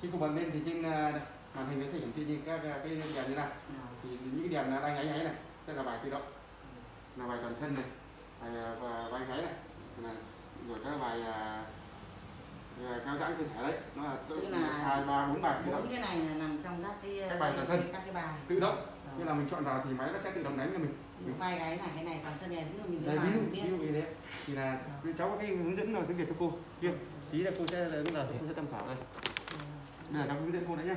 Khi cô bật lên thì trên màn hình nó sẽ hiển thị như các cái đèn như này. Thì những cái đèn đang nháy nháy này sẽ là bài tự động, là bài toàn thân này, và vai gáy này, rồi các bài kéo giãn cơ thể đấy, nó là 2, 3, 4 bài tự động. Cái này là nằm trong các bài toàn thân, các cái bài tự động. Như là mình chọn vào thì máy nó sẽ tự động đánh cho mình. Vai gáy là cái này toàn thân này, mình đây, ví dụ như thế thì là cháu có cái hướng dẫn nào tiếng Việt cho cô kia, tí là cô sẽ cô sẽ tham khảo đây. Đây là cháu hướng dẫn cô đấy nhá.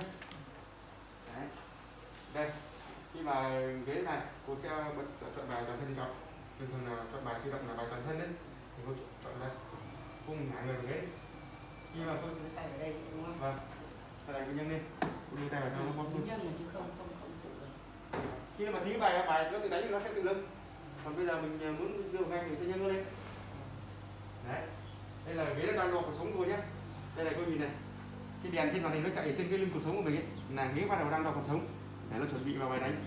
Đấy. Đây, khi mà ghế này cô sẽ bật chọn bài toàn thân cho. Thường thường là chọn bài tự động là bài toàn thân đấy, thì cô chọn đây, cô ngả người vào ghế. Khi mà cô tay ở đây đúng không? Vâng, tay này cô nhân lên, cô đưa tay vào trong nó bóp luôn. Nhân là chứ không tự được. Khi mà tí bài nó tự đánh thì nó sẽ tự lưng. Còn bây giờ mình muốn đưa ngay mình sẽ nhân nó lên. Đấy, đây là ghế đang đo cuộc sống cô nhé. Đây này cô nhìn này, cái đèn trên màn hình nó chạy ở trên cái lưng cuộc sống của mình ấy, là ghế bắt đầu đang đo cuộc sống để nó chuẩn bị vào bài đánh.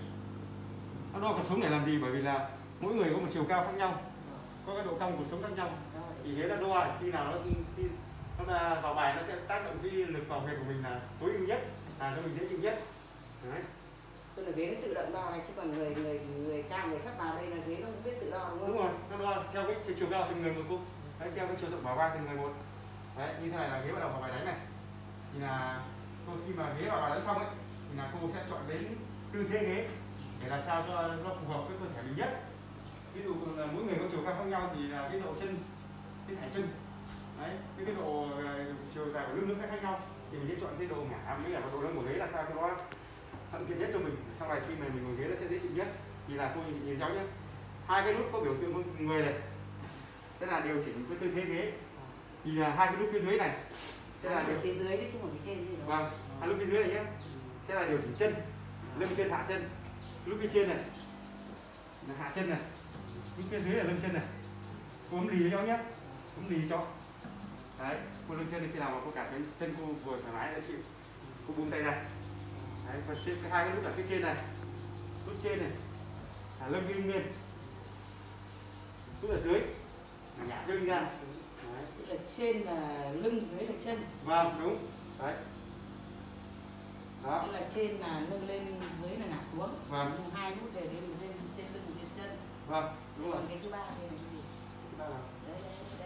Nó đo cuộc sống để làm gì? Bởi vì là mỗi người có một chiều cao khác nhau, có cái độ cong cuộc sống khác nhau, thì ghế nó đo khi nào nó vào bài nó sẽ tác động cái lực vào huyệt của mình là tối ưu nhất, là cho mình dễ chịu nhất. Đấy. Tức là ghế nó tự động đo này, chứ còn người cao người thấp vào đây là ghế nó cũng biết tự đo đúng không? Đúng rồi, nó đo theo cái chiều cao từng người một cô. Đấy, theo cái chiều rộng bả vai từng người một. Đấy, như thế này là ghế bắt đầu vào bài đánh này. Thì là cô khi mà ghế vào bài đánh xong ấy, thì là cô sẽ chọn đến tư thế ghế để làm sao cho nó phù hợp với cơ thể mình nhất. Ví dụ là mỗi người có chiều cao khác nhau thì là cái độ chân, cái sải chân, đấy, cái độ chiều dài của lưng nó khác nhau, thì mình sẽ chọn cái độ ngả với cả độ lưng của ghế là sao cho nó thuận tiện nhất cho mình. Sau này khi mà mình ngồi ghế nó sẽ dễ chịu nhất. Thì là cô nhìn cháu nhé, hai cái nút có biểu tượng con người này, thế là điều chỉnh cái tư thế ghế. Thì là hai cái nút phía dưới này sẽ là phía dưới chứ không phải phía trên. Vâng, hai nút phía dưới này nhé, sẽ là điều chỉnh chân, lưng chân hạ chân. Nút phía trên này là hạ chân này, nút phía dưới là lưng chân này. Cô ấm lì cho cháu nhé, ấm lì cho. Đấy, cô lưng chân thì khi nào mà cô cảm thấy chân cô vừa thoải mái dễ chịu, cô buông tay ra. Đấy, còn trên hai cái nút ở phía trên này, nút trên này là lưng im nguyên, nút ở dưới là nhả lưng ra. Đấy. Tức là trên là lưng, dưới là chân. Vâng, đúng. Đấy. Đó. Tức là trên là nâng lên, dưới là ngả xuống. Vâng. Hai nút để lên trên lưng và trên chân. Vâng, đúng rồi. Còn cái thứ ba đây là cái gì? Thứ ba là đây.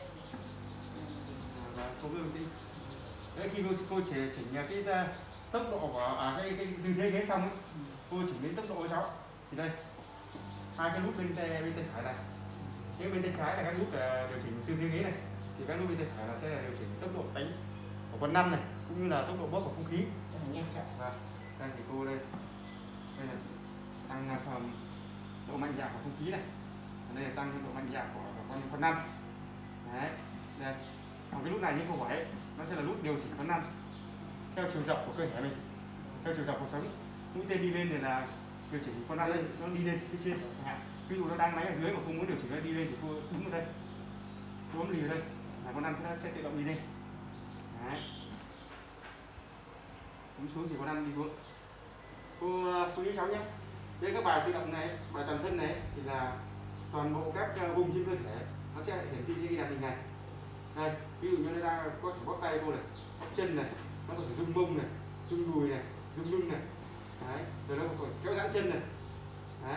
Vâng, không lưng đi. Đấy, khi cô chỉnh cái tốc độ của cái tư thế ghế xong ấy, cô chỉnh đến tốc độ cho cháu. Thì đây, hai cái nút bên tay phải này, những bên tay trái là các nút điều chỉnh tư thế ghế này, thì các nút bên tay phải là sẽ là điều chỉnh tốc độ đánh của con năm này, cũng như là tốc độ bóp của không khí. Nhanh chậm. Vâng, đây thì cô đây là tăng độ mạnh dạn của không khí này, đây là tăng độ mạnh dạn của con năm. Đấy, đây. Còn cái nút này như cô hỏi ấy, nó sẽ là nút điều chỉnh con năm theo chiều rộng của cơ thể mình, theo chiều rộng cuộc sống. Mũi tên đi lên thì là điều chỉnh con năm lên, nó đi lên phía trên. Ví dụ nó đang máy ở dưới mà không muốn điều chỉnh nó đi lên thì cô đúng vào đây, cô bấm lì vào đây là con năm nó sẽ tự động đi lên. Đấy. Bấm xuống thì con năm đi xuống. Cô ý cháu nhé, đây các bài tự động này, bài toàn thân này thì là toàn bộ các vùng trên cơ thể nó sẽ hiển thị trên cái màn hình này. Đây, ví dụ như nó đang có thể bóp tay cô này, bóp chân này, nó có thể rung mông này, rung đùi này, rung lưng này. Đấy, rồi nó có thể kéo giãn chân này. Đấy.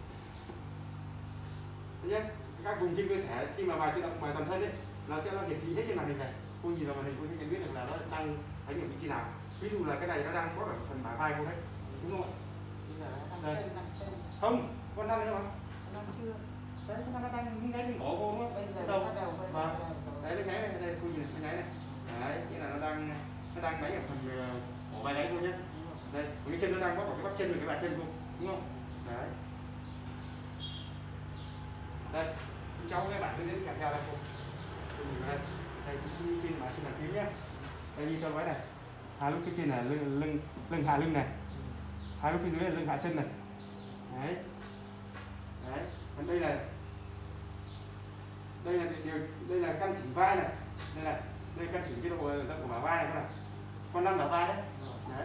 Đấy nhé, các vùng trên cơ thể khi mà bài tự động, bài toàn thân ấy, nó sẽ hiển thị hết trên màn hình này. Cô nhìn vào màn hình cô sẽ nhận biết được là nó đang đánh ở vị trí nào. Ví dụ là cái này nó đang có ở phần bả vai cô đấy, đúng không ạ? Đây. Không, con đang đấy mà. Con chưa. Đấy, con đang ngáy trên cổ cô đúng không? Bây giờ bắt đầu. Vâng. Đấy, nó ngáy này, đây cô nhìn nó ngáy này. Đấy, nghĩa là nó đang đánh ở phần cổ vai gáy cô nhé. Đây, cái chân nó đang bóp vào cái bắp chân và cái bàn chân cô, đúng không? Đấy. Đây, cháu cái bản hướng dẫn kèm theo đây cô. Cô nhìn vào đây. Đây, trên bàn phím nhé. Đây như cho nói này. Hai lúc phía trên là lưng hạ lưng này. Hai lúc phía dưới là lưng hạ chân này. Đấy. Đấy, còn đây là căn chỉnh vai này. Đây căn chỉnh cái độ rộng của bả vai này, con năm bả vai đấy. Đấy.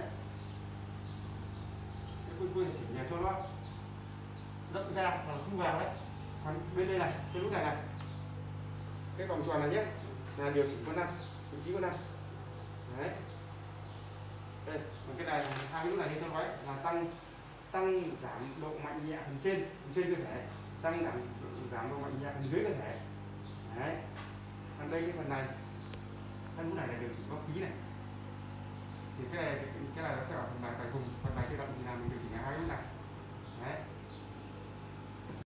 Cái cô chỉnh cho nó rộng ra và không vào đấy. Còn bên đây này, cái nút này cái vòng tròn này nhé, là điều chỉnh con năm, vị trí con năm. Đấy. đây, còn cái này là hai cái nút này như tôi nói là tăng giảm độ mạnh nhẹ phần trên cơ thể, tăng giảm độ mạnh nhẹ phần dưới cơ thể. Đấy. Còn đây cái phần này, cái nút này là điều chỉnh góc khí này. Thì cái này nó sẽ ở phần này, phần này tự động thì là mình điều chỉnh hai nút này. Đấy.